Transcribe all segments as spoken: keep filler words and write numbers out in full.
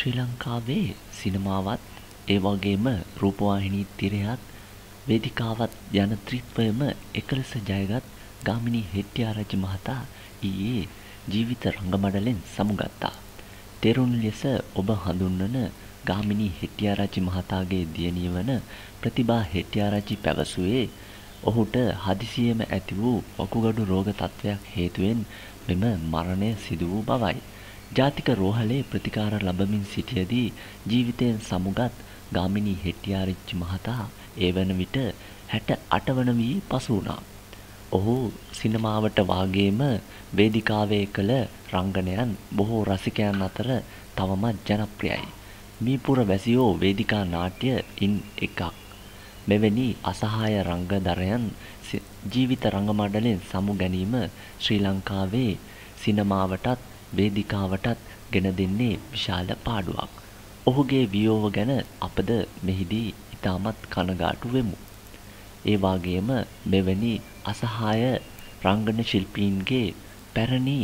ශ්‍රී ලංකාවේ සිනමාවත් ඒ වගේම රූපවාහිනී තිරයත් වේදිකාවත් යන ත්‍රිත්වයම එකලෙස ජයගත් ගාමිණී හෙට්ටිආරච්චි මහතා ඊයේ ජීවිත රංගමඩලෙන් සමුගත්තා. තෙරුණු ලෙස ඔබ හඳුන්වන ගාමිණී හෙට්ටිආරච්චි මහතාගේ දියණිය වන ප්‍රතිභා හෙට්ටිආරච්චි පැවසුවේ ඔහුට හදිසියෙම ඇති වූ වකුගඩු රෝග තත්ත්වයක් හේතුවෙන් මෙම මරණය සිදු වූ බවයි. ජාතික රෝහලේ ප්‍රතිකාර ලබමින් සිටියදී ජීවිතයෙන් සමුගත් ගාමිණී හෙට්ටිආරච්චි මහතා ඒ වන විට හැට අට වන වී පසු වුණා. ඔහු සිනමාවට වාගේම වේදිකාවේ කළ රංගනයන් බොහෝ රසිකයන් අතර තවමත් ජනප්‍රියයි. මීපුර වැසියෝ වේදිකා නාට්‍ය ඉන් එකක්. මෙවැනි අසහාය රංගදරයන් ජීවිත රංගමඩලෙන් සමු ගැනීම ශ්‍රී ලංකාවේ සිනමාවටත් වේදිකාවටත් ගෙන දෙන්නේ විශාල පාඩුවක්. ඔහුගේ වියෝව ගැන අපද මෙහිදී ඉතාමත් කනගාටු වෙමු. ඒ වගේම මෙවැනි අසහාය රංගන ශිල්පීන්ගේ පැරණි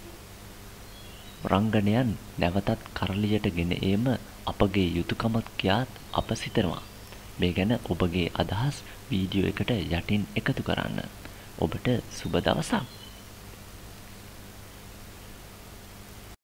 රංගනයන් නැවතත් කරලියට ගෙන ඒම අපගේ යුතුයකමක් කියාත් අප සිතනවා. මේ ගැන ඔබගේ අදහස් වීඩියෝ එකට යටින් එකතු කරන්න. ඔබට සුබ දවසක්.